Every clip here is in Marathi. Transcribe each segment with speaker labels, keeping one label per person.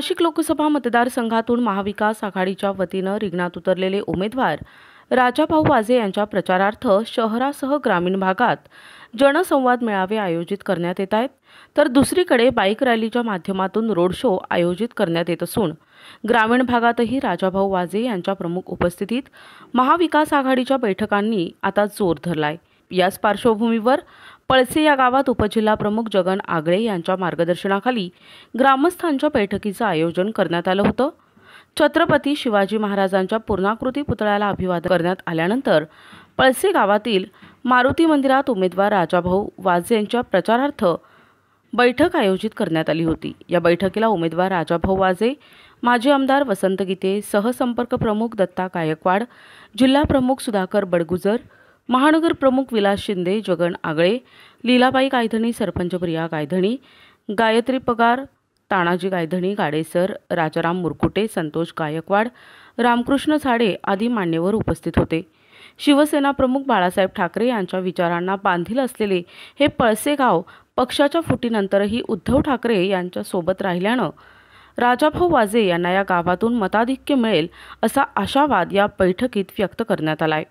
Speaker 1: नाशिक लोकसभा मतदारसंघातून महाविकास आघाडीच्या वतीनं रिंगणात उतरलेले उमेदवार राजाभाऊ वाजे यांच्या प्रचारार्थ शहरासह ग्रामीण भागात जनसंवाद मेळावे आयोजित करण्यात येत आहेत, तर दुसरीकडे बाईक रॅलीच्या माध्यमातून रोड शो आयोजित करण्यात येत असून ग्रामीण भागातही राजाभाऊ वाजे यांच्या प्रमुख उपस्थितीत महाविकास आघाडीच्या बैठकांनी आता जोर धरलाय। याच पार्श्वभूमीवर पळसे या गावात उपजिल्हा प्रमुख जगन आगळे यांच्या मार्गदर्शनाखाली ग्रामस्थांच्या बैठकीचं आयोजन करण्यात आलं होतं। छत्रपती शिवाजी महाराजांच्या पूर्णाकृती पुतळ्याला अभिवादन करण्यात आल्यानंतर पळसे गावातील मारुती मंदिरात उमेदवार राजाभाऊ वाजे यांच्या प्रचारार्थ बैठक आयोजित करण्यात आली होती। या बैठकीला उमेदवार राजाभाऊ वाजे, माजी आमदार वसंत गीते, सहसंपर्क प्रमुख दत्ता गायकवाड, जिल्हा प्रमुख सुधाकर बडगुजर, महानगर प्रमुख विलास शिंदे, जगन आगळे, लीलाबाई गायधणी, सरपंच प्रिया गायधणी, गायत्री पगार, तानाजी गायधणी, गाडेसर, राजाराम मुरकुटे, संतोष गायकवाड, रामकृष्ण झाडे आदी मान्यवर उपस्थित होते। शिवसेना प्रमुख बाळासाहेब ठाकरे यांच्या विचारांना बांधील असलेले हे पळसे गाव पक्षाच्या फुटीनंतरही उद्धव ठाकरे यांच्या सोबत राहिल्यानं राजाभाऊ वाजे यांना या गावातून मताधिक्य मिळेल असा आशावाद या बैठकीत व्यक्त करण्यात आलाय।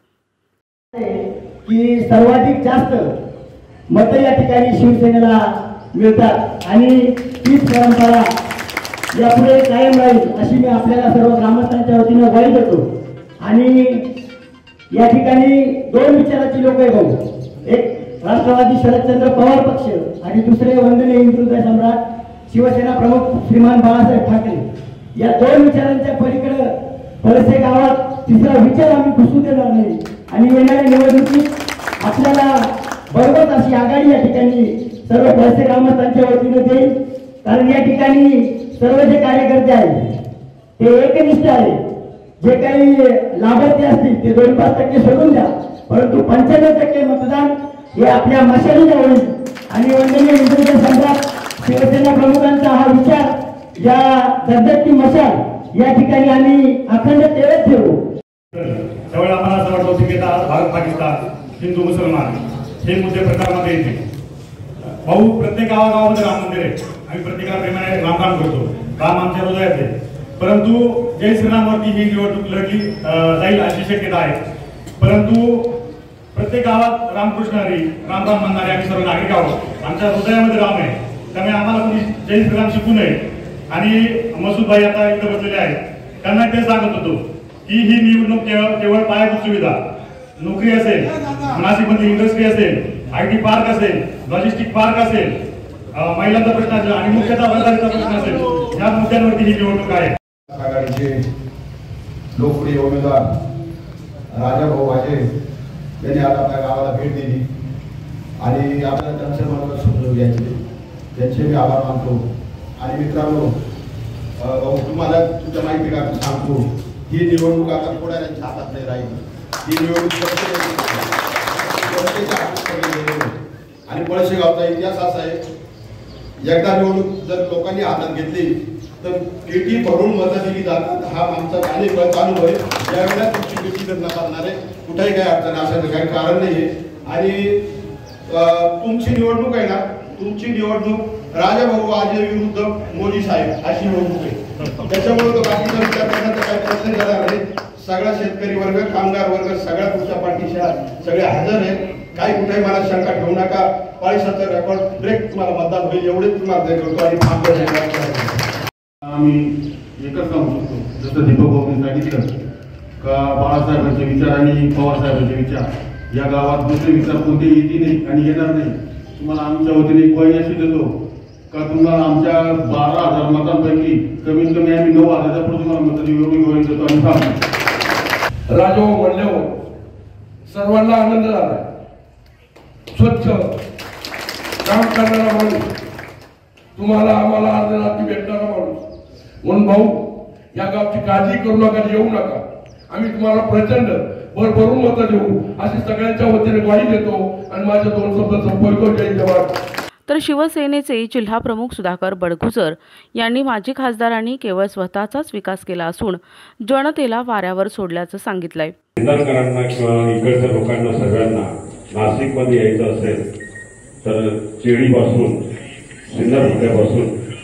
Speaker 2: की सर्वाधिक जास्त मत या ठिकाणी शिवसेनेला मिळतात आणि तीच परंपरा यापुढे कायम राहील अशी मी आपल्याला सर्व ग्रामस्थांच्या वतीने ग्वाही देतो। आणि या ठिकाणी दोन विचाराची लोक आहे भाऊ, एक राष्ट्रवादी शरदचंद्र पवार पक्ष आणि दुसरे वंदनीय हिंदुत्व सम्राट शिवसेना प्रमुख श्रीमान बाळासाहेब ठाकरे। या दोन विचारांच्या पलीकडे पळसे गावात तिसरा विचार आम्ही घुसू देणार नाही आणि येणाऱ्या निवडणुकीत आपल्याला बरोबर अशी आघाडी या ठिकाणी सर्व पळसे ग्रामस्थांच्या वतीने देईल। कारण या ठिकाणी सर्व जे कार्यकर्ते आहेत ते एकनिष्ठ आहेत, जे काही लाभार्थी असतील ते 2-5% सोडून द्या, परंतु 95% मतदान हे आपल्या मशालीला होईल। आणि वंदनीय हिंदुत्व सम्राट शिवसेना प्रमुखांचा हा विचार या दगदगती मशाल या ठिकाणी आम्ही अखंड तेवत ठेवू।
Speaker 3: त्यावेळी आम्हाला असं वाटत होतं की भारत पाकिस्तान, हिंदू मुसलमान हे मुद्दे प्रचारामध्ये येतील। भाऊ, प्रत्येक गावागावामध्ये राम मंदिर आहे, आम्ही प्रत्येकाला प्रेमाने रामराम करतो, राम आमच्या हृदयात आहे। परंतु जय श्रीरामवरती ही निवडणूक लढली जाईल अशी शक्यता आहे। परंतु प्रत्येक गावात रामकृष्ण हरी, रामराम म्हणणारे आम्ही सर्व नागरिक आहोत, आमच्या हृदयामध्ये राम आहे। त्यामुळे आम्हाला कोणी जय श्रीराम शिकू नये। आणि मसूद भाई आता इथे बसलेले आहेत, त्यांना ते सांगत होतो की ही निवडणूक केवळ पायाभूत सुविधा, नोकरी असेल, नाशिकमध्ये इंडस्ट्री असेल, IT पार्क असेल, लॉजिस्टिक पार्क असेल, महिलांचा प्रश्न असेल आणि मुख्यतः वंचितांचा प्रश्न असेल, या मुद्द्यांवरती ही निवडणूक आहे।
Speaker 4: आघाडीचे लोकप्रिय उमेदवार राजाभाऊ वाजे यांनी आज आपल्या गावाला भेट दिली आणि आपल्याला त्यांचे मनोगत समजून घ्यायचे, त्यांचे मी आभार मानतो। आणि मित्रांनो, तुम्हाला तुमच्या माहिती का सांगतो, ही निवडणूक आता कोणाच्या हातात नाही राहील, ही निवडणूक आणि पळसे गावचा इतिहास असा आहे, एकदा निवडणूक जर लोकांनी हातात घेतली तर पेटी भरून मतं दिली जातात। हा आमचा अनेक वेळा चालू आहे, ज्यावेळेला तुमची पेटी जर नसणार आहे कुठेही काही अडचण असायचं काही कारण नाही आहे। आणि तुमची निवडणूक आहे ना, तुमची निवडणूक राजाभाऊ वाजे विरुद्ध मोदी साहेब अशी निवडणूक आहे। त्याच्यामुळे तो बाकीचा विचार करण्याचा काही प्रश्न येणार नाही। सगळा शेतकरी वर्ग, कामगार वर्ग सगळ्या तुमच्या पाठीशी सगळे हजर आहेत, काही कुठेही मला शंका ठेवू नका। 45 रेकॉर्ड ब्रेक तुम्हाला मतदान होईल एवढेच तुम्हाला करतो। आणि
Speaker 5: आम्ही एकच सांगू शकतो, जसं दीपक भाऊंनी सांगितलं का बाळासाहेबांचे विचार आणि पवार साहेबांचे विचार या गावात दुसरे विचार कोणते येतील नाही आणि येणार नाही। तुम्हाला आमच्या वतीने एक ग्वाही अशी देतो का तुम्हाला आमच्या 12,000 मतांपैकी कमीत कमी आम्ही 9,000च्या पुढे तुम्हाला मतं देऊ एवढी ग्वाही देतो। आणि सांगतो
Speaker 6: राजाभाऊ म्हणल्यावर सर्वांना आनंद झाला। स्वच्छ काम करणारा माणूस, तुम्हाला आम्हाला अर्धरात्री भेटणारा माणूस, म्हणून भाऊ या गावची काळजी करू नका, येऊ नका, आम्ही तुम्हाला प्रचंड भरभरून मतं देऊ अशी सगळ्यांच्या वतीने ग्वाही देतो। आणि माझे 2 शब्द संपवतो। जय जवान।
Speaker 1: तर शिवसेनेचे जिल्हा प्रमुख सुधाकर बडगुजर यांनी माजी खासदारांनी केवळ स्वतःचाच विकास केला असून जनतेला वाऱ्यावर सोडल्याचं सांगितलंय।
Speaker 7: सिन्नरकरांना किंवा इकडच्या लोकांना सगळ्यांना नाशिकमध्ये यायचं असेल तर चेडीपासून सिन्नर फाट्यापासून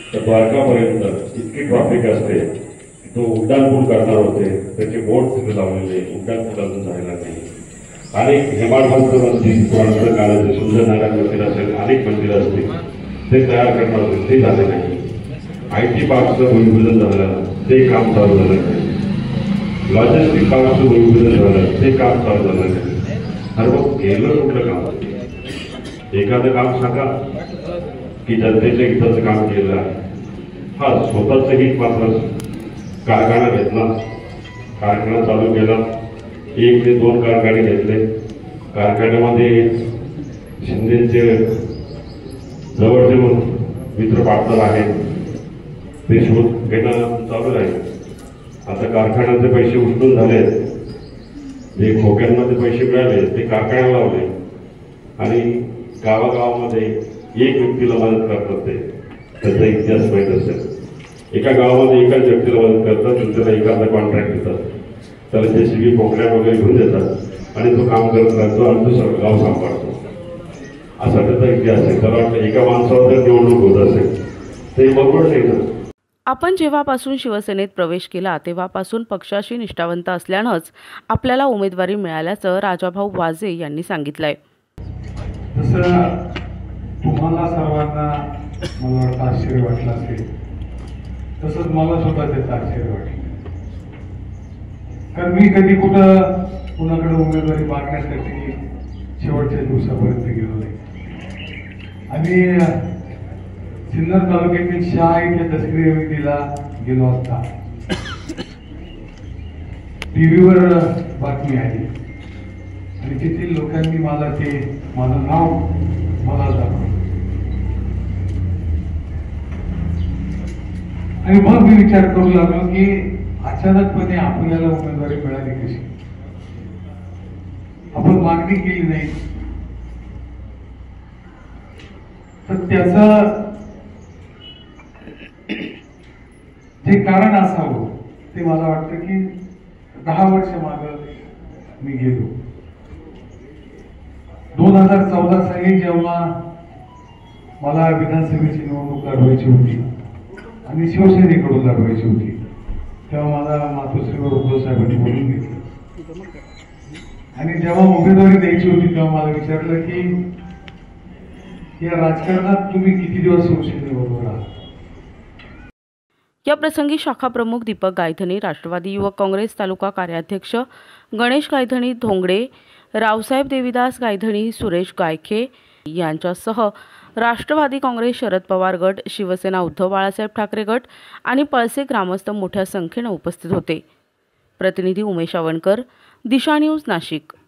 Speaker 7: तर द्वारकापर्यंत इतकी ट्रॉफिक असते. तो उड्डाण पूल करणार होते, त्याचे बोट तिथे लावलेले, उड्डाण पूल अजून झालेला नाही. अनेक हेमाडपंत मंदिर पुराण काळाचे सुंदरनारायण मंदिर असेल, अनेक मंदिर असतील ते तयार करणार होते, ते झाले नाही. IT पार्कचं भूमिपूजन झालं, ते काम चालू झालं नाही. लॉजिस्टिक पार्कचं भूमिपूजन झालं, ते काम चालू झालं नाही. अरे मग केलं कुठलं काम? एखादं काम सांगा की जनतेच्या हिताचं काम केलं. हा स्वतःचं हित मात्र कारखाना घेतला, कारखाना चालू केला, 1 ते 2 कारखाने घेतले. कारखान्यामध्ये शिंदेचे जवळचे मित्र पार्टनर आहेत, ते शोध घेणं चालू आहे. आता कारखान्याचे पैसे उचलून झाले, जे खोक्यांमध्ये पैसे मिळाले ते कारखान्याला लावले आणि गावागावामध्ये एक व्यक्तीला मदत करतात. ते त्याचा इतिहास माहीत असेल. एका गावामध्ये एकाच व्यक्तीला मदत करतात आणि त्याला एखादा कॉन्ट्रॅक्ट देतात, त्याला JCB पोकऱ्या वगैरे घेऊन देतात आणि तो काम करत राहतो आणि दुसरं गाव सांभाळतो. असा त्याचा इतिहास आहे. त्याला वाटतं एका माणसावर जर निवडणूक होत असेल ते बरोबर नाही ना.
Speaker 1: आपण जेव्हापासून शिवसेनेत प्रवेश केला तेव्हापासून पक्षाशी निष्ठावंत असल्यानंच आपल्याला उमेदवारी मिळाल्याचं राजाभाऊ वाजे यांनी सांगितलंय.
Speaker 8: तसं तुम्हाला सर्वांना मला वाटतं आश्चर्य वाटलं असेल, तसंच मला सुद्धा त्याचं आश्चर्य वाटलं. कारण मी कधी कुठं कुणाकडे उमेदवारी मागण्यासाठी शेवटच्या दिवसापर्यंत गेलो नाही. आणि सिन्नर तालुक्यातील शहा इथे दसरी विधीला गेलो असता टीव्हीवर बातमी आली आणि तेथील लोकांनी मला ते माझं नाव मला दाखवलं आणि मग मी विचार करू लागलो की अचानकपणे आपल्याला उमेदवारी मिळाली कशी. आपण मागणी केली नाही. तर त्याचं जे कारण असावं ते मला वाटतं की 10 वर्ष मागं मी गेलो. 2014 साली जेव्हा मला विधानसभेची निवडणूक लढवायची होती आणि शिवसेनेकडून लढवायची होती, तेव्हा मला मातोश्रीवर उद्धव साहेबांनी बोलून घेतलं आणि जेव्हा उमेदवारी द्यायची होती तेव्हा मला विचारलं की या राजकारणात तुम्ही किती दिवस शिवसेनेबरोबर आहात.
Speaker 1: या प्रसंगी शाखा प्रमुख दीपक गायधनी, राष्ट्रवादी युवक काँग्रेस तालुका कार्याध्यक्ष गणेश गायधनी धोंगडे, रावसाहेब देविदास गायधनी, सुरेश गायखे यांच्यासह राष्ट्रवादी काँग्रेस, शरद पवार गट, शिवसेना उद्धव बाळासाहेब ठाकरे गट आणि पळसे ग्रामस्थ मोठ्या संख्येने उपस्थित होते. प्रतिनिधी उमेश आवणकर, दिशा न्यूज, नाशिक.